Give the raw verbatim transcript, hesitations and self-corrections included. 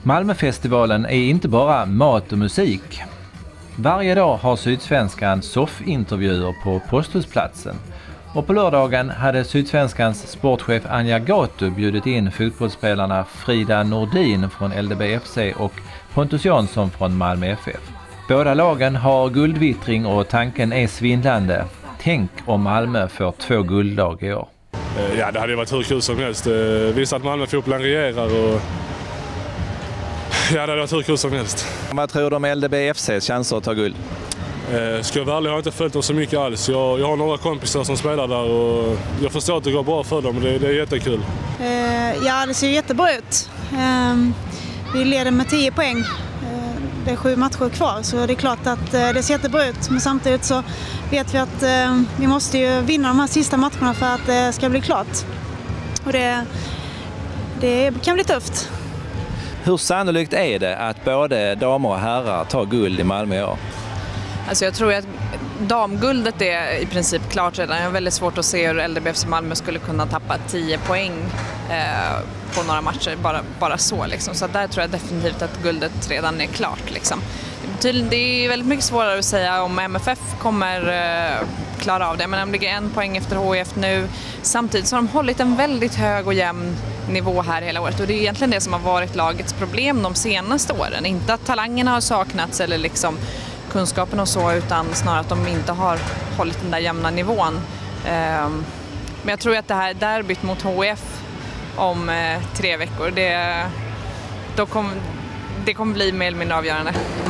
Malmöfestivalen är inte bara mat och musik. Varje dag har Sydsvenskan soffintervjuer på Posthusplatsen. Och på lördagen hade Sydsvenskans sportchef Anja Gatu bjudit in fotbollsspelarna Frida Nordin från L D B F C och Pontus Jansson från Malmö F F. Båda lagen har guldvittring och tanken är svindlande. Tänk om Malmö får två guldlag i år. Ja, det hade varit hur kul som helst. Visst att Malmö-fotbollen regerar och ja, det hade varit hur kul som helst. Vad tror du om L D B F C:s chanser att ta guld? Eh, ska jag vara ärlig, jag har inte följt dem så mycket alls. Jag, jag har några kompisar som spelar där och jag förstår att det går bra för dem. Det, det är jättekul. Eh, ja, det ser jättebra ut. Eh, vi leder med tio poäng. Eh, det är sju matcher kvar, så det är klart att eh, det ser jättebra ut. Men samtidigt så vet vi att eh, vi måste ju vinna de här sista matcherna för att det ska bli klart. Och det, det kan bli tufft. Hur sannolikt är det att både damer och herrar tar guld i Malmö i år? Alltså jag tror att damguldet är i princip klart redan. Jag har väldigt svårt att se hur L D B F C Malmö skulle kunna tappa tio poäng eh, på några matcher, bara, bara så. Liksom. Så där tror jag definitivt att guldet redan är klart. Liksom. Det är väldigt mycket svårare att säga om M F F kommer eh, klara av det. Men de ligger en poäng efter H I F nu. Samtidigt så har de hållit en väldigt hög och jämn nivå här hela året. Och det är egentligen det som har varit lagets problem de senaste åren. Inte att talangerna har saknats eller liksom kunskapen och så, utan snarare att de inte har hållit den där jämna nivån. Men jag tror att det här derbyt mot H I F om tre veckor, det, då kom, det kommer bli mer eller mindre avgörande.